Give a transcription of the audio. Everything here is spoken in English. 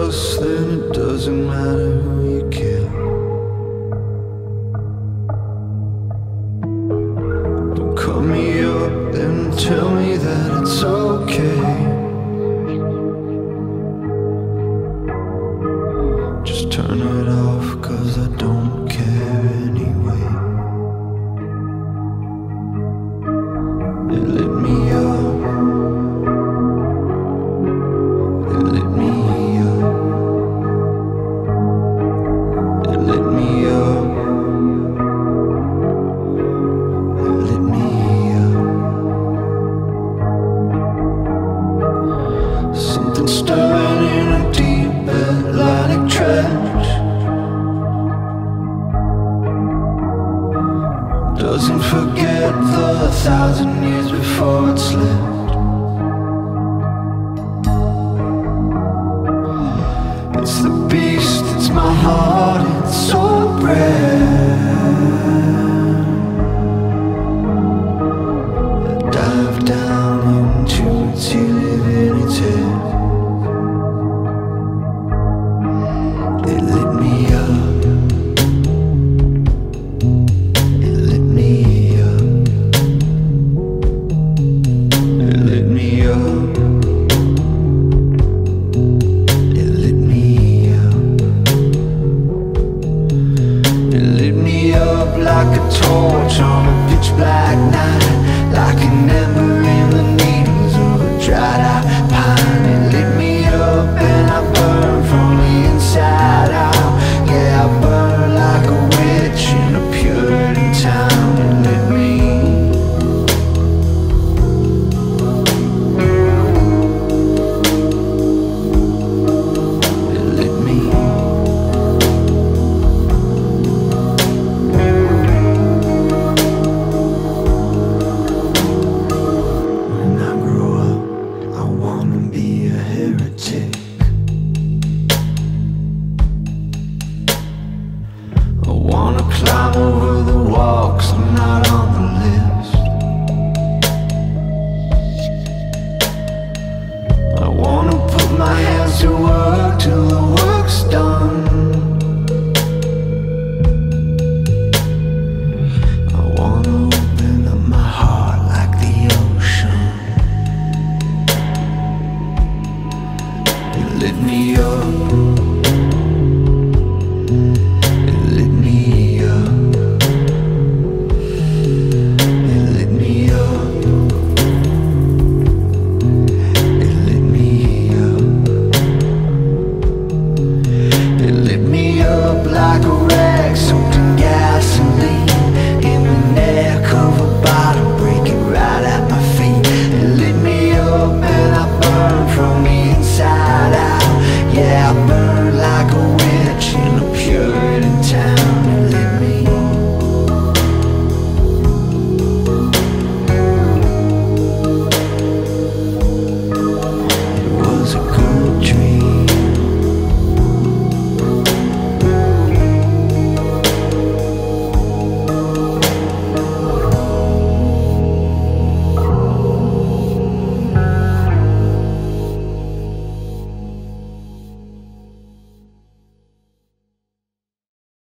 us, then it doesn't matter who you kill. Don't cut me up, then tell me that it's okay. Just turn it off, 'cause I don't care anyway. It lit me up. It lit me up. It lit me up. It lit me up. Something stirring in a deep Atlantic trench. Doesn't forget the 1,000 years before it slipped. It's the beast, it's my heart, it's so brave. Dive down into it, see live in its head. It lit me up. It lit me up. It lit me up. It lit me up. It lit me up like a torch on a pitch black night, like an ember in the needles of a dried out pine. It lit me up and I burn from the inside out. Yeah, I burn like a witch in a Puritan town. It lit me. It lit me. When I grow up, I wanna be a heretic. I wanna climb over the walks, I'm not on the list. I wanna put my hands to work till the work's done. I wanna open up my heart like the ocean. It lit me up.